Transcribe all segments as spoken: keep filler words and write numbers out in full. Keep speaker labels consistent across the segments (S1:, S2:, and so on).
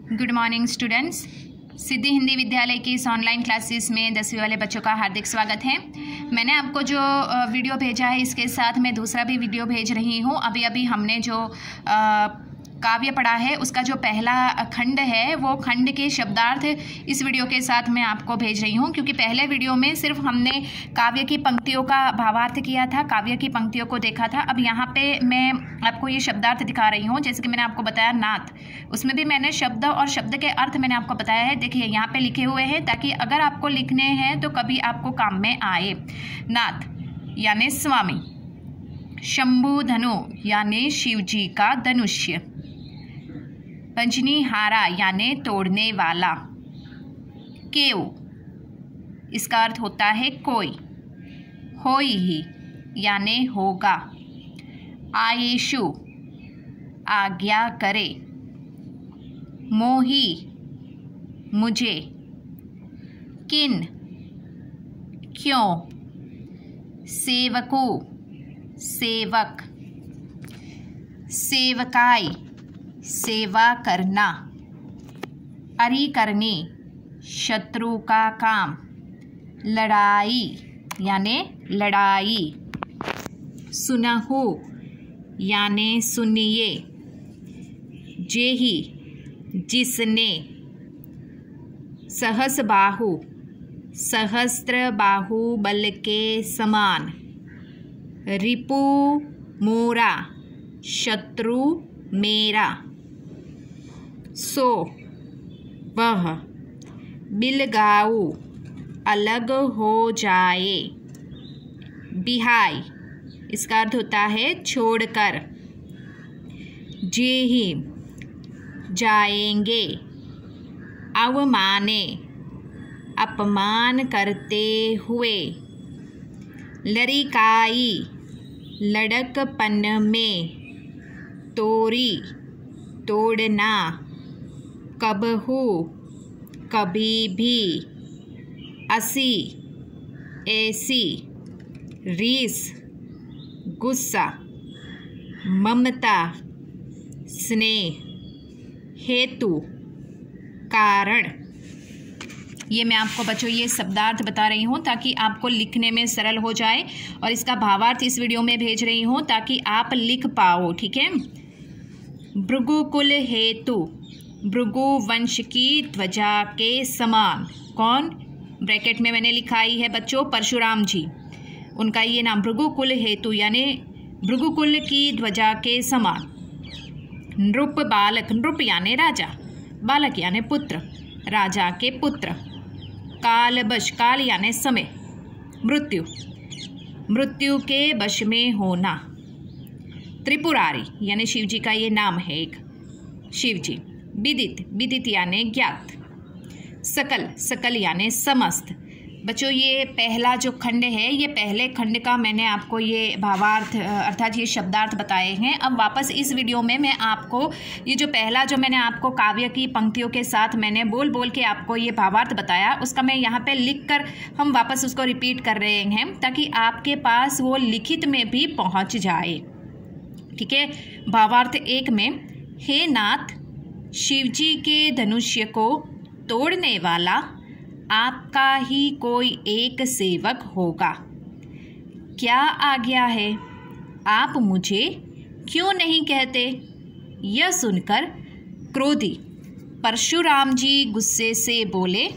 S1: Good morning students. Siddhi Hindi Vidyalaya की इस online classes में दसवीं वाले बच्चों का हार्दिक स्वागत है। मैंने आपको जो वीडियो भेजा है इसके साथ मैं दूसरा भी वीडियो भेज रही हूँ। अभी अभी हमने जो आ, काव्य पढ़ा है उसका जो पहला खंड है वो खंड के शब्दार्थ इस वीडियो के साथ मैं आपको भेज रही हूँ, क्योंकि पहले वीडियो में सिर्फ हमने काव्य की पंक्तियों का भावार्थ किया था, काव्य की पंक्तियों को देखा था। अब यहाँ पे मैं आपको ये शब्दार्थ दिखा रही हूँ। जैसे कि मैंने आपको बताया नाथ, उसमें भी मैंने शब्द और शब्द के अर्थ मैंने आपको बताया है। देखिए यहाँ पे लिखे हुए हैं ताकि अगर आपको लिखने हैं तो कभी आपको काम में आए। नाथ यानी स्वामी, शंभु धनु यानी शिव जी का धनुष्य, पंजनी हारा यानी तोड़ने वाला, केव इसका अर्थ होता है कोई, होई ही यानी होगा, आयेशु आज्ञा करे, मोही मुझे, किन क्यों, सेवकु सेवक, सेवकाई सेवा करना, अरी करनी शत्रु का काम, लड़ाई यानी लड़ाई, सुनहु यानी सुनिए, जेही जिसने, सहस बाहु सहस्त्र बाहु बल के समान, रिपु मोरा शत्रु मेरा, सो वह, बिलगाऊ अलग हो जाए, बिहाई इसका अर्थ होता है छोड़कर, जेही जाएंगे, अवमाने अपमान करते हुए, लड़िकाई लड़कपन में, तोरी तोड़ना, कबहू कभी भी, असी ऐसी, रीस गुस्सा, ममता स्नेह, हेतु कारण। ये मैं आपको बच्चों ये शब्दार्थ बता रही हूँ ताकि आपको लिखने में सरल हो जाए, और इसका भावार्थ इस वीडियो में भेज रही हूँ ताकि आप लिख पाओ। ठीक है। भृगुकुल हेतु, भृगु वंश की ध्वजा के समान, कौन, ब्रैकेट में मैंने लिखाई है बच्चों परशुराम जी, उनका ये नाम भृगुकुल हेतु यानी भृगुकुल की ध्वजा के समान। नृप बालक, नृप यानी राजा, बालक यानी पुत्र, राजा के पुत्र। कालवश, काल यानी समय, मृत्यु, मृत्यु के वश में होना। त्रिपुरारी यानी शिव जी का ये नाम है एक, शिव जी। विदित, विदित यानी ज्ञात। सकल, सकल यानी समस्त। बच्चों ये पहला जो खंड है, ये पहले खंड का मैंने आपको ये भावार्थ अर्थात ये शब्दार्थ बताए हैं। अब वापस इस वीडियो में मैं आपको ये जो पहला जो मैंने आपको काव्य की पंक्तियों के साथ मैंने बोल बोल के आपको ये भावार्थ बताया, उसका मैं यहाँ पे लिख कर हम वापस उसको रिपीट कर रहे हैं ताकि आपके पास वो लिखित में भी पहुँच जाए। ठीक है। भावार्थ एक में, हे नाथ, शिवजी के धनुष्य को तोड़ने वाला आपका ही कोई एक सेवक होगा। क्या आज्ञा है, आप मुझे क्यों नहीं कहते? यह सुनकर क्रोधी परशुराम जी गुस्से से बोले,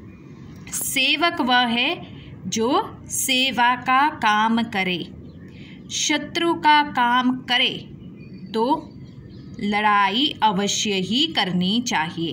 S1: सेवक वह है जो सेवा का काम करे, शत्रु का काम करे तो लड़ाई अवश्य ही करनी चाहिए।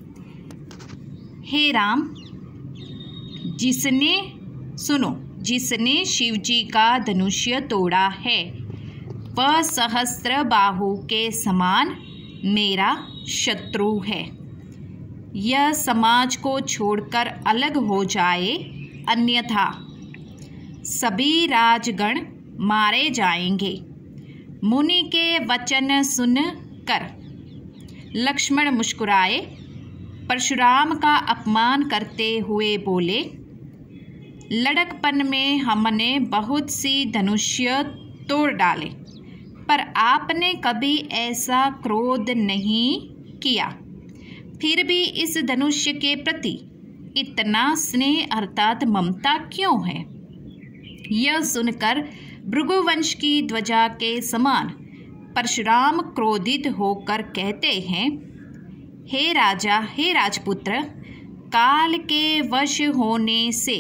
S1: हे राम, जिसने, सुनो, जिसने शिवजी का धनुष्य तोड़ा है वह सहस्त्र बाहु के समान मेरा शत्रु है। यह समाज को छोड़कर अलग हो जाए, अन्यथा सभी राजगण मारे जाएंगे। मुनि के वचन सुन कर लक्ष्मण मुस्कुराए, परशुराम का अपमान करते हुए बोले, लड़कपन में हमने बहुत सी धनुष्य तोड़ डाले, पर आपने कभी ऐसा क्रोध नहीं किया। फिर भी इस धनुष्य के प्रति इतना स्नेह अर्थात ममता क्यों है? यह सुनकर भृगुवंश की ध्वजा के समान परशुराम क्रोधित होकर कहते हैं, हे राजा, हे राजपुत्र, काल के वश होने से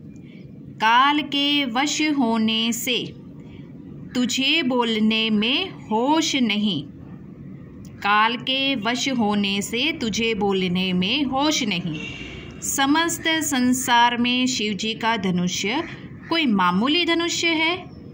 S1: काल के वश होने से तुझे बोलने में होश नहीं काल के वश होने से तुझे बोलने में होश नहीं। समस्त संसार में शिवजी का धनुष्य कोई मामूली धनुष्य है?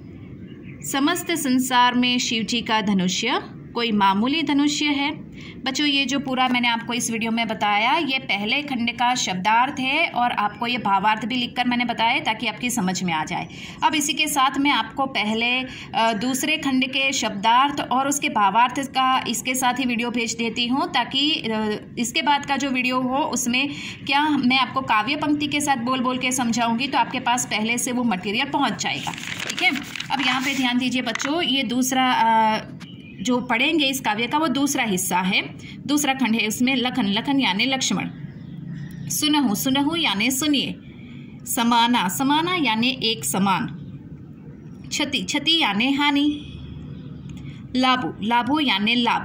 S1: समस्त संसार में शिवजी का धनुष्य कोई मामूली धनुष्य है? बच्चों, ये जो पूरा मैंने आपको इस वीडियो में बताया, ये पहले खंड का शब्दार्थ है और आपको ये भावार्थ भी लिखकर मैंने बताया ताकि आपकी समझ में आ जाए। अब इसी के साथ मैं आपको पहले दूसरे खंड के शब्दार्थ और उसके भावार्थ का इसके साथ ही वीडियो भेज देती हूँ, ताकि इसके बाद का जो वीडियो हो उसमें क्या मैं आपको काव्य पंक्ति के साथ बोल बोल के समझाऊँगी, तो आपके पास पहले से वो मटेरियल पहुँच जाएगा। ठीक है, अब यहाँ पर ध्यान दीजिए बच्चों, ये दूसरा जो पढ़ेंगे इस काव्य का वो दूसरा हिस्सा है, दूसरा खंड है। उसमें लखन, लखन यानी लक्ष्मण, सुनहु, सुनहु यानी सुनिए, समाना, समाना यानी एक समान, क्षति, क्षति यानी हानि, लाभु, लाभु यानी लाभ,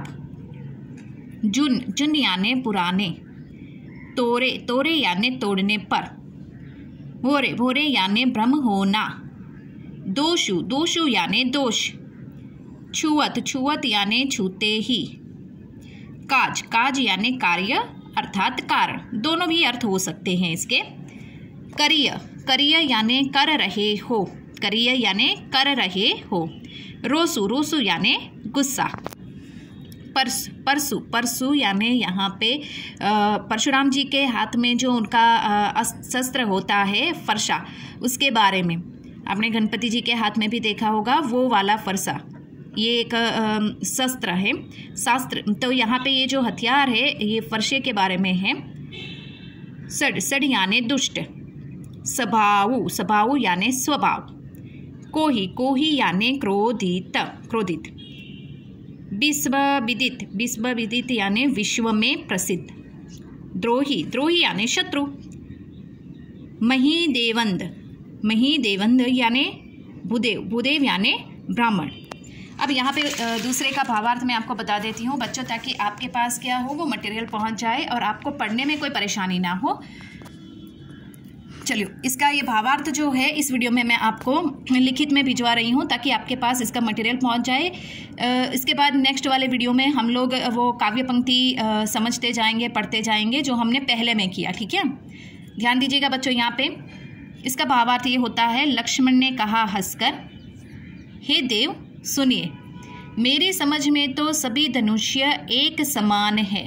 S1: जुन, जुन यानी पुराने, तोरे, तोरे यानी तोड़ने पर, भोरे, भोरे यानी भ्रम होना, दोषु, दोषु यानी दोष, छुअत, छुअत यानी छूते ही, काज, काज यानी कार्य अर्थात कारण, दोनों भी अर्थ हो सकते हैं इसके। करिय, करिय यानी कर रहे हो, करिय यानी कर रहे हो, रोसु, रोसु यानी गुस्सा, परसु, परसु, परसु यानी यहाँ पे परशुराम जी के हाथ में जो उनका शस्त्र होता है फरसा, उसके बारे में आपने गणपति जी के हाथ में भी देखा होगा, वो वाला फरसा, ये एक शस्त्र है, शास्त्र। तो यहाँ पे ये जो हथियार है ये फरसे के बारे में है। सड, सड यानी दुष्ट, स्वभाव, स्वभाव यानी स्वभाव, कोही, कोही यानी क्रोधित, क्रोधित, विश्व विदित, विश्व विदित यानी विश्व में प्रसिद्ध, द्रोही, द्रोही यानी शत्रु, महीदेवंद, महीदेवंद यानी भूदेव, भूदेव यानी ब्राह्मण। अब यहाँ पे दूसरे का भावार्थ मैं आपको बता देती हूँ बच्चों, ताकि आपके पास क्या हो, वो मटेरियल पहुँच जाए और आपको पढ़ने में कोई परेशानी ना हो। चलिए, इसका ये भावार्थ जो है इस वीडियो में मैं आपको लिखित में भिजवा रही हूँ ताकि आपके पास इसका मटेरियल पहुँच जाए। इसके बाद नेक्स्ट वाले वीडियो में हम लोग वो काव्य पंक्ति समझते जाएंगे, पढ़ते जाएंगे जो हमने पहले में किया। ठीक है, ध्यान दीजिएगा बच्चों। यहाँ पे इसका भावार्थ ये होता है, लक्ष्मण ने कहा हंसकर, हे देव सुनिए, मेरी समझ में तो सभी धनुष्य एक समान है।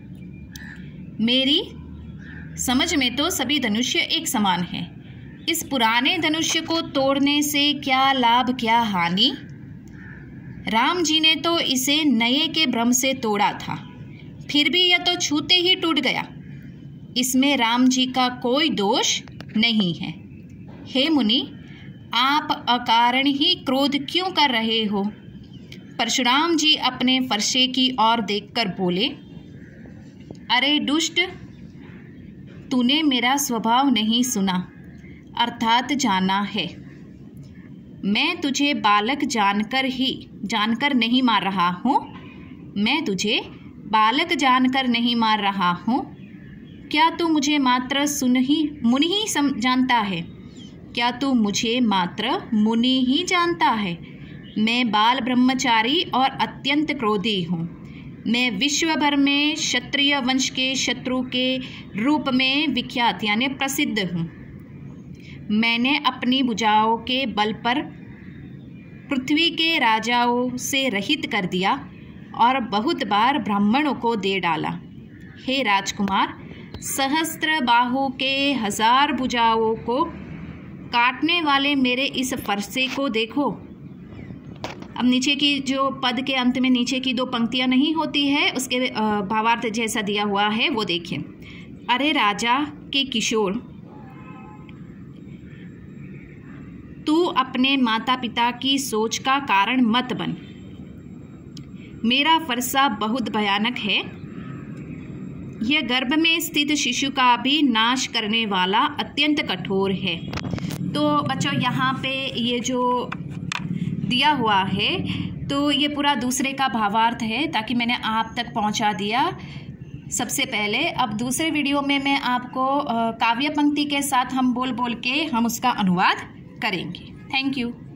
S1: मेरी समझ में तो सभी धनुष्य एक समान है। इस पुराने धनुष्य को तोड़ने से क्या लाभ क्या हानि? राम जी ने तो इसे नए के भ्रम से तोड़ा था, फिर भी यह तो छूते ही टूट गया। इसमें राम जी का कोई दोष नहीं है। हे मुनि, आप अकारण ही क्रोध क्यों कर रहे हो? परशुराम जी अपने फरसे की ओर देखकर बोले, अरे दुष्ट, तूने मेरा स्वभाव नहीं सुना अर्थात जाना है। मैं तुझे बालक जानकर ही जानकर नहीं मार रहा हूँ मैं तुझे बालक जानकर नहीं मार रहा हूँ। क्या तू मुझे मात्र सुन ही मुनि ही सम जानता है? क्या तू मुझे मात्र मुनि ही जानता है? मैं बाल ब्रह्मचारी और अत्यंत क्रोधी हूँ। मैं विश्व भर में क्षत्रिय वंश के शत्रु के रूप में विख्यात यानी प्रसिद्ध हूँ। मैंने अपनी भुजाओं के बल पर पृथ्वी के राजाओं से रहित कर दिया और बहुत बार ब्राह्मणों को दे डाला। हे राजकुमार, सहस्त्र बाहु के हजार भुजाओं को काटने वाले मेरे इस फरसे को देखो। अब नीचे की जो पद के अंत में नीचे की दो पंक्तियां नहीं होती है, उसके भावार्थ जैसा दिया हुआ है वो देखिए। अरे राजा के किशोर, तू अपने माता पिता की सोच का कारण मत बन। मेरा फरसा बहुत भयानक है। यह गर्भ में स्थित शिशु का भी नाश करने वाला अत्यंत कठोर है। तो बच्चों यहाँ पे ये जो दिया हुआ है तो ये पूरा दूसरे का भावार्थ है, ताकि मैंने आप तक पहुँचा दिया सबसे पहले। अब दूसरे वीडियो में मैं आपको काव्य पंक्ति के साथ हम बोल बोल के हम उसका अनुवाद करेंगे। Thank you.